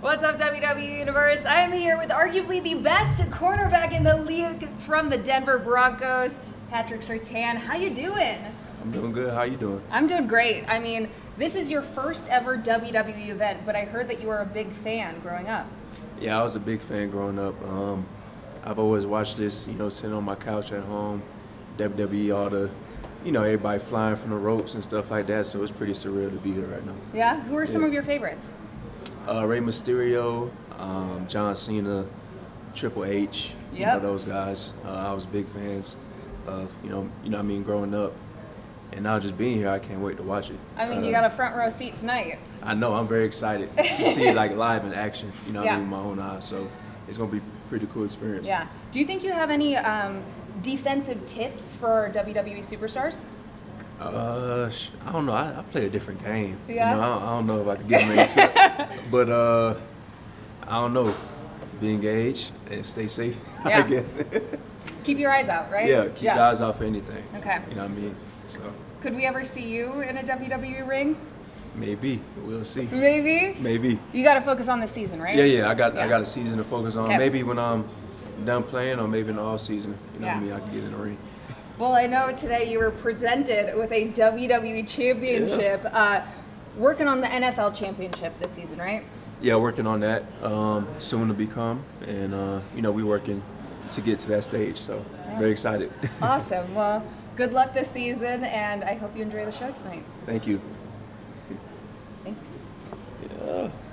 What's up, WWE Universe? I am here with arguably the best cornerback in the league from the Denver Broncos, Patrick Surtain. How you doing? I'm doing good. How you doing? I'm doing great. I mean, this is your first ever WWE event, but I heard that you were a big fan growing up. Yeah, I was a big fan growing up. I've always watched this, sitting on my couch at home, WWE, all the, everybody flying from the ropes and stuff like that, so it's pretty surreal to be here right now. Yeah? Who are some of your favorites? Rey Mysterio, John Cena, Triple H, those guys. I was big fans of, growing up. And now just being here, I can't wait to watch it. I mean, you got a front row seat tonight. I know. I'm very excited to see it live in action, with my own eyes. So it's going to be a pretty cool experience. Yeah. Do you think you have any defensive tips for WWE superstars? I don't know. I play a different game. Yeah. I don't know if I can get them into but I don't know. Be engaged and stay safe. Yeah. I guess. Keep your eyes out, right? Yeah. Keep your eyes out for anything. Okay. You know what I mean? So. Could we ever see you in a WWE ring? Maybe. We'll see. Maybe? Maybe. You got to focus on this season, right? Yeah. I got a season to focus on. Okay. Maybe when I'm done playing, or maybe in the off season. You know what I mean? I can get in the ring. Well, I know today you were presented with a WWE championship. Working on the NFL championship this season, right? Yeah, working on that. Soon to become, and we're working to get to that stage. So very excited. Awesome. Well, good luck this season, and I hope you enjoy the show tonight. Thank you. Thanks. Yeah.